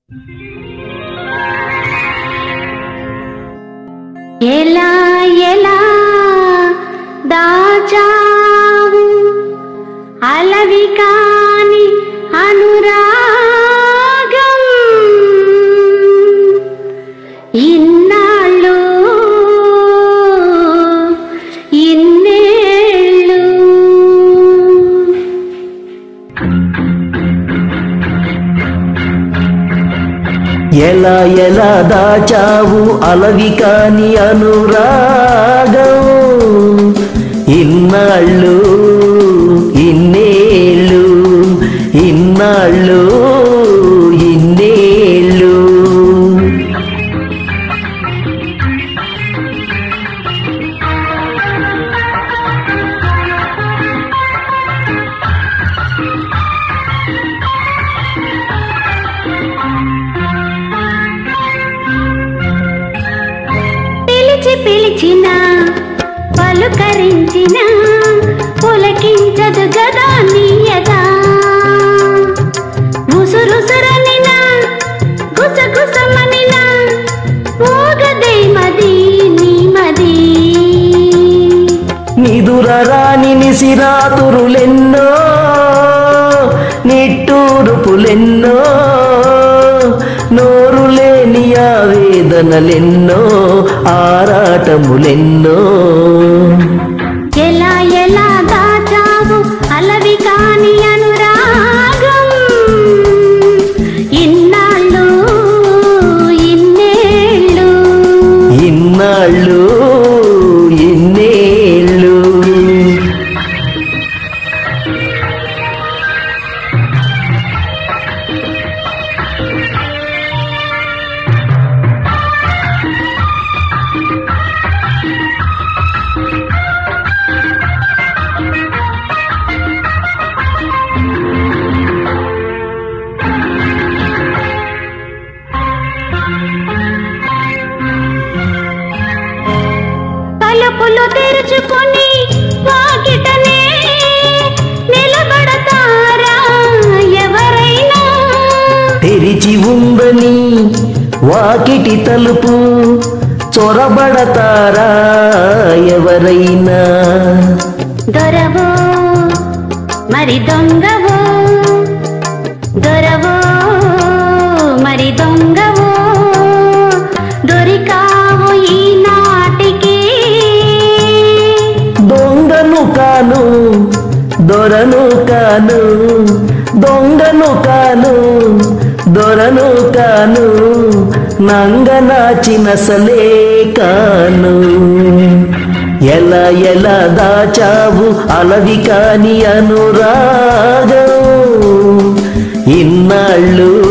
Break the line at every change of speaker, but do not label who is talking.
ఎలా ఎలా దాచావు అలవి కాని అనురాగం ఇన్నాళ్ళు ఇన్నేళ్ళు.
ఎలా ఎలా దాచావు అలవి కాని అనురాగం ఇన్నాళ్ళు ఇన్నేళ్ళు ఇన్నాళ్ళు ఇన్నేళ్ళు.
పిలిచిన పలుకరించిన పులకించదు గదా నీయగా గుసురుసురనిన గుసగుసమనిన మోగదే మది నీ మది.
నిదురరాని నిసిరాతురులెన్నో నిట్టూరుపులెన్నో నోరులేని ఆవేదనలెన్నో ఆరాటములెన్నో.
ఎలా ఎలా దాచావు అలవి కాని అనురాగం ఇన్నాళ్ళు ఇన్నేళ్ళు
ఇన్నాళ్ళు ఇన్నేళ్ళు.
తలుపులు తెరుచుకొని వాకిటనే నిలబడతారా ఎవరైనా?
తెరిచి ఉందని వాకిటి తలుపు చొరబడతారా ఎవరైనా?
దొరవో మరి దొంగవో దొరవో మరి దొంగవో దొరికావు ఈనాటికి.
దొంగను కాను దొరను కాను దొంగను కాను దొరను కాను నంగనాచినసలే కాను. ఎలా ఎలా దాచావు అలవి కాని అనురాగం ఇన్నాళ్ళు